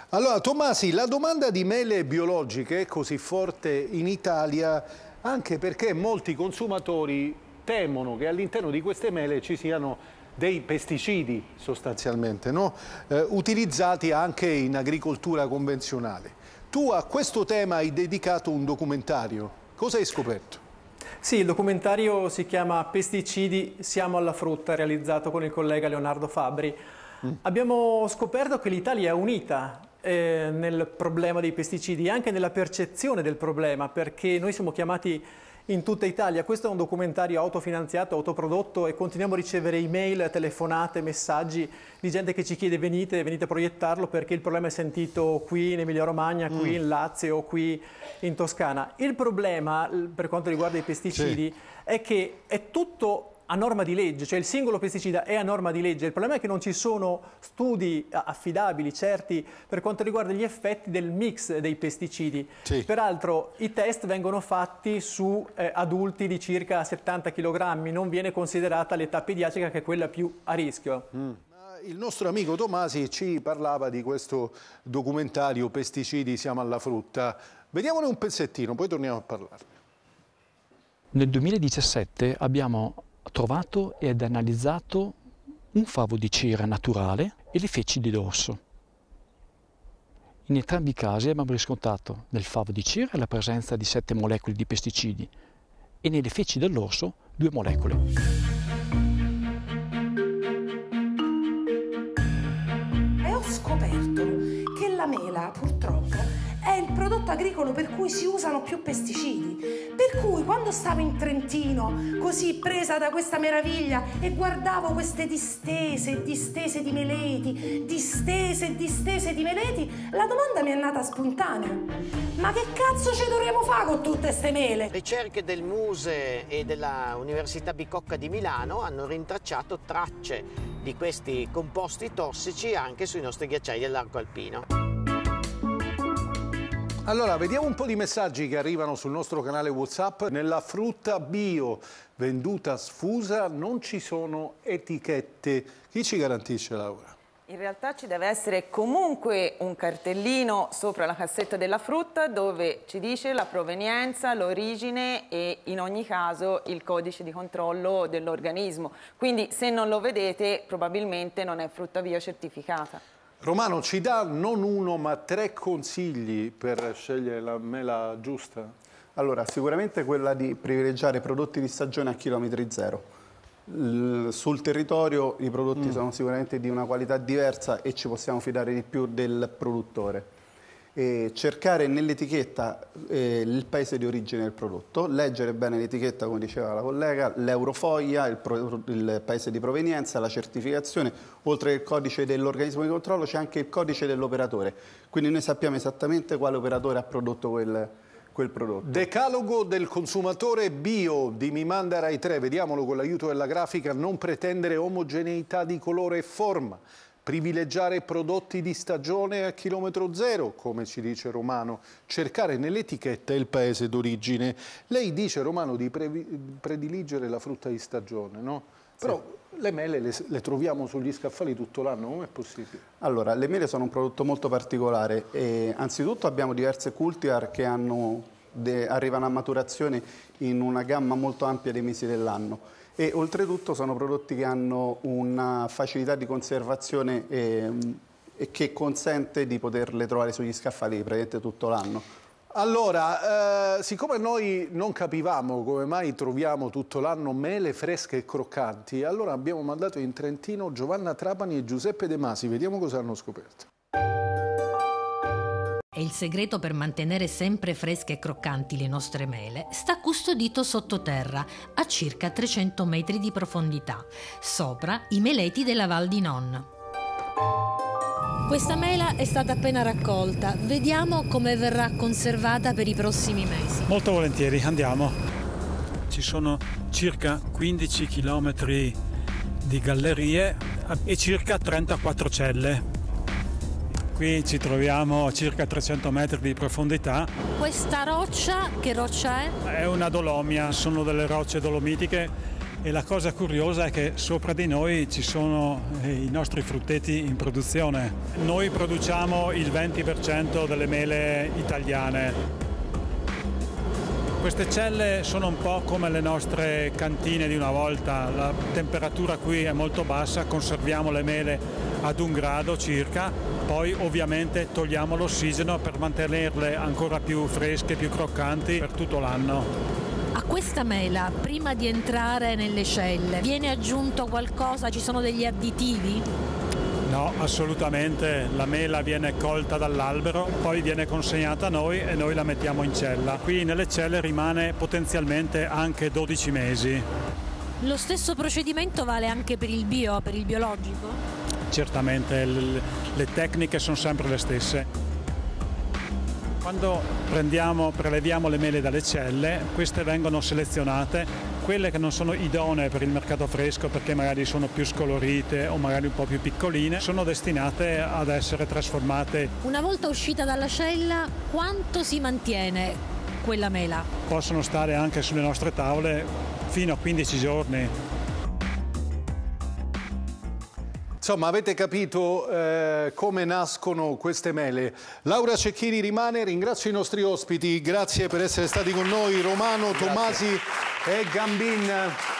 Allora, Tommasi, la domanda di mele biologiche è così forte in Italia anche perché molti consumatori temono che all'interno di queste mele ci siano dei pesticidi sostanzialmente, no? Utilizzati anche in agricoltura convenzionale. Tu a questo tema hai dedicato un documentario. Cosa hai scoperto? Sì, il documentario si chiama Pesticidi, siamo alla frutta, realizzato con il collega Leonardo Fabbri. Abbiamo scoperto che l'Italia è unita nel problema dei pesticidi e anche nella percezione del problema, perché noi siamo chiamati in tutta Italia. Questo è un documentario autofinanziato, autoprodotto e continuiamo a ricevere email, telefonate, messaggi di gente che ci chiede venite a proiettarlo perché il problema è sentito qui in Emilia-Romagna, qui in Lazio o qui in Toscana. Il problema per quanto riguarda i pesticidi è che è tutto a norma di legge, cioè il singolo pesticida è a norma di legge. Il problema è che non ci sono studi affidabili, certi, per quanto riguarda gli effetti del mix dei pesticidi. Peraltro i test vengono fatti su adulti di circa 70 kg, non viene considerata l'età pediatrica che è quella più a rischio. Il nostro amico Tommasi ci parlava di questo documentario Pesticidi, siamo alla frutta. Vediamone un pezzettino, poi torniamo a parlarne. Nel 2017 abbiamo trovato ed analizzato un favo di cera naturale e le feci di dorso. In entrambi i casi abbiamo riscontrato nel favo di cera la presenza di 7 molecole di pesticidi e nelle feci dell'orso 2 molecole. E ho scoperto che la mela purtroppo è il prodotto agricolo per cui si usano più pesticidi. Per cui quando stavo in Trentino, così presa da questa meraviglia e guardavo queste distese di meleti, distese di meleti, la domanda mi è nata spontanea. Ma che cazzo ci dovremmo fare con tutte queste mele? Ricerche del Muse e della Università Bicocca di Milano hanno rintracciato tracce di questi composti tossici anche sui nostri ghiacciai dell'arco alpino. Allora, vediamo un po' di messaggi che arrivano sul nostro canale WhatsApp. Nella frutta bio venduta sfusa non ci sono etichette. Chi ci garantisce, Laura? In realtà ci deve essere comunque un cartellino sopra la cassetta della frutta dove ci dice la provenienza, l'origine e in ogni caso il codice di controllo dell'organismo. Quindi se non lo vedete probabilmente non è frutta bio certificata. Romano, ci dà non uno ma 3 consigli per scegliere la mela giusta? Allora, sicuramente quella di privilegiare prodotti di stagione a chilometri zero. Sul territorio i prodotti sono sicuramente di una qualità diversa e ci possiamo fidare di più del produttore. E cercare nell'etichetta il paese di origine del prodotto, leggere bene l'etichetta, come diceva la collega, l'eurofoglia, il paese di provenienza, la certificazione, oltre al codice dell'organismo di controllo c'è anche il codice dell'operatore, quindi noi sappiamo esattamente quale operatore ha prodotto quel prodotto. Decalogo del consumatore bio di Mi Manda Rai 3, vediamolo con l'aiuto della grafica: non pretendere omogeneità di colore e forma. Privilegiare prodotti di stagione a chilometro zero, come ci dice Romano, cercare nell'etichetta il paese d'origine. Lei dice, Romano, di prediligere la frutta di stagione, no? Però le mele le troviamo sugli scaffali tutto l'anno, com'è possibile? Allora, le mele sono un prodotto molto particolare e anzitutto abbiamo diverse cultivar che arrivano a maturazione in una gamma molto ampia dei mesi dell'anno. E oltretutto sono prodotti che hanno una facilità di conservazione e che consente di poterle trovare sugli scaffali praticamente tutto l'anno. Allora, siccome noi non capivamo come mai troviamo tutto l'anno mele fresche e croccanti, allora abbiamo mandato in Trentino Giovanna Trapani e Giuseppe De Masi. Vediamo cosa hanno scoperto. E il segreto per mantenere sempre fresche e croccanti le nostre mele sta custodito sottoterra, a circa 300 metri di profondità, sopra i meleti della Val di Non. Questa mela è stata appena raccolta, vediamo come verrà conservata per i prossimi mesi. Molto volentieri, andiamo. Ci sono circa 15 chilometri di gallerie e circa 34 celle. Qui ci troviamo a circa 300 metri di profondità. Questa roccia, che roccia è? È una dolomia, sono delle rocce dolomitiche E la cosa curiosa è che sopra di noi ci sono i nostri frutteti in produzione. Noi produciamo il 20% delle mele italiane. Queste celle sono un po' come le nostre cantine di una volta, la temperatura qui è molto bassa, conserviamo le mele ad 1 grado circa, poi ovviamente togliamo l'ossigeno per mantenerle ancora più fresche, più croccanti per tutto l'anno. A questa mela, prima di entrare nelle celle, viene aggiunto qualcosa? Ci sono degli additivi? No, assolutamente, la mela viene colta dall'albero, poi viene consegnata a noi e noi la mettiamo in cella. Qui nelle celle rimane potenzialmente anche 12 mesi. Lo stesso procedimento vale anche per il bio, per il biologico? Certamente, le tecniche sono sempre le stesse. Quando preleviamo le mele dalle celle, queste vengono selezionate. Quelle che non sono idonee per il mercato fresco perché magari sono più scolorite o magari un po' più piccoline, sono destinate ad essere trasformate. Una volta uscita dalla cella, quanto si mantiene quella mela? Possono stare anche sulle nostre tavole fino a 15 giorni. Insomma, avete capito come nascono queste mele. Laura Cecchini rimane, ringrazio i nostri ospiti, grazie per essere stati con noi, Romano, Tomasi e Gambin.